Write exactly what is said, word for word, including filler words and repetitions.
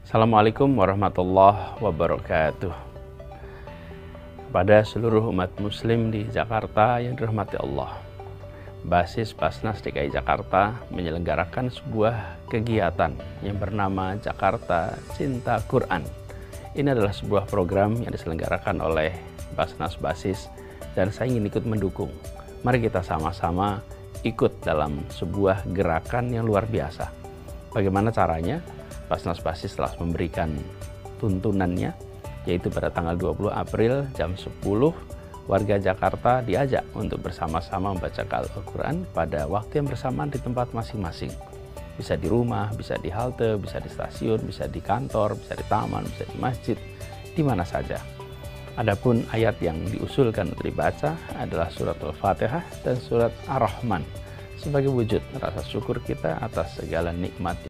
Assalamualaikum warahmatullahi wabarakatuh. Kepada seluruh umat muslim di Jakarta yang dirahmati Allah, Basis Basnas D K I Jakarta menyelenggarakan sebuah kegiatan yang bernama Jakarta Cinta Quran. Ini adalah sebuah program yang diselenggarakan oleh Basnas Basis dan saya ingin ikut mendukung. Mari kita sama-sama ikut dalam sebuah gerakan yang luar biasa. Bagaimana caranya? Basnas Basis telah memberikan tuntunannya, yaitu pada tanggal dua puluh April jam sepuluh, warga Jakarta diajak untuk bersama-sama membaca Al-Quran pada waktu yang bersamaan di tempat masing-masing. Bisa di rumah, bisa di halte, bisa di stasiun, bisa di kantor, bisa di taman, bisa di masjid, di mana saja. Adapun ayat yang diusulkan untuk dibaca adalah surat Al-Fatihah dan surat Ar-Rahman sebagai wujud rasa syukur kita atas segala nikmat